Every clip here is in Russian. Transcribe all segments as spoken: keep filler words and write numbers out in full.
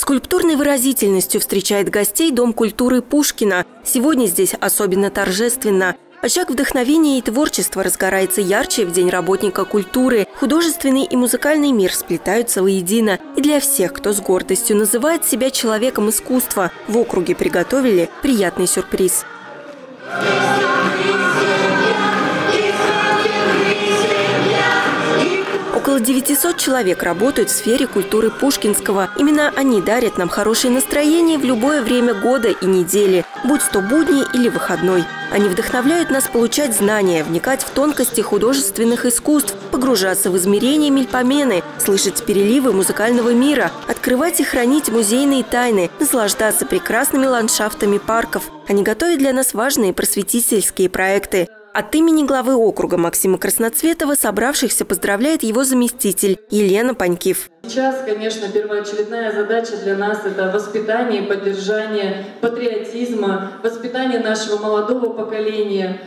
Скульптурной выразительностью встречает гостей Дом культуры Пушкина. Сегодня здесь особенно торжественно. Очаг вдохновения и творчества разгорается ярче в День работника культуры. Художественный и музыкальный мир сплетаются воедино. И для всех, кто с гордостью называет себя человеком искусства, в округе приготовили приятный сюрприз. Около девятисот человек работают в сфере культуры Пушкинского. Именно они дарят нам хорошее настроение в любое время года и недели, будь то будний или выходной. Они вдохновляют нас получать знания, вникать в тонкости художественных искусств, погружаться в измерения мельпомены, слышать переливы музыкального мира, открывать и хранить музейные тайны, наслаждаться прекрасными ландшафтами парков. Они готовят для нас важные просветительские проекты. От имени главы округа Максима Красноцветова собравшихся поздравляет его заместитель Елена Панькив. Сейчас, конечно, первоочередная задача для нас – это воспитание и поддержание патриотизма, воспитание нашего молодого поколения,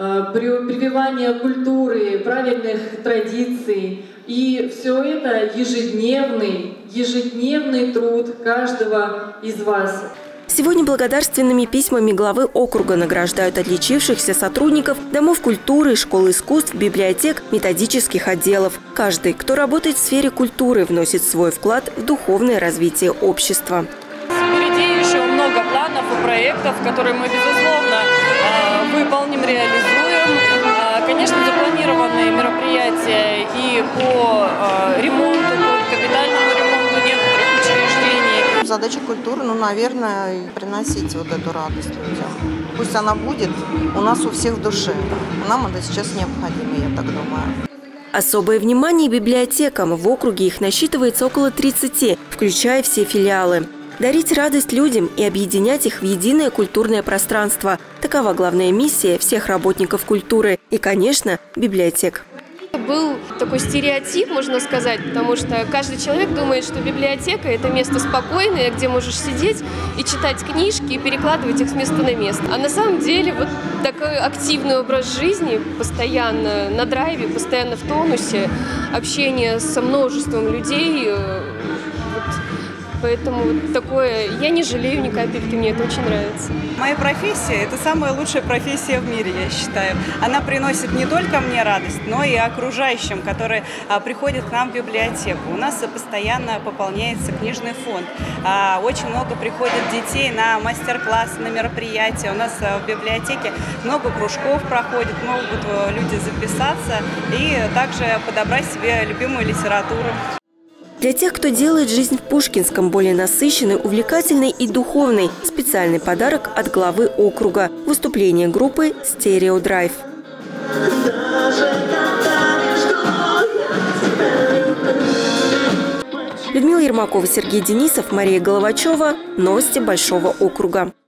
прививание культуры, правильных традиций. И все это ежедневный, ежедневный труд каждого из вас. Сегодня благодарственными письмами главы округа награждают отличившихся сотрудников домов культуры, школ искусств, библиотек, методических отделов. Каждый, кто работает в сфере культуры, вносит свой вклад в духовное развитие общества. Впереди еще много планов и проектов, которые мы, безусловно, выполним, реализуем. Конечно, запланированные мероприятия и по ремонту, по капитальному ремонту некоторых учреждений. Задача культуры, ну, наверное, приносить вот эту радость людям. Пусть она будет у нас у всех в душе. Нам это сейчас необходимо, я так думаю. Особое внимание библиотекам. В округе их насчитывается около тридцати, включая все филиалы. Дарить радость людям и объединять их в единое культурное пространство. Такова главная миссия всех работников культуры и, конечно, библиотек. Был такой стереотип, можно сказать, потому что каждый человек думает, что библиотека – это место спокойное, где можешь сидеть и читать книжки, и перекладывать их с места на место. А на самом деле вот такой активный образ жизни, постоянно на драйве, постоянно в тонусе, общение со множеством людей – поэтому вот такое, я не жалею ни капельки, мне это очень нравится. Моя профессия – это самая лучшая профессия в мире, я считаю. Она приносит не только мне радость, но и окружающим, которые а, приходят к нам в библиотеку. У нас постоянно пополняется книжный фонд. А, очень много приходит детей на мастер-классы, на мероприятия. У нас а, в библиотеке много кружков проходит, могут люди записаться и также подобрать себе любимую литературу. Для тех, кто делает жизнь в Пушкинском более насыщенной, увлекательной и духовной, специальный подарок от главы округа – выступление группы «Стерео Драйв». Людмила Ермакова, Сергей Денисов, Мария Головачева. Новости Большого округа.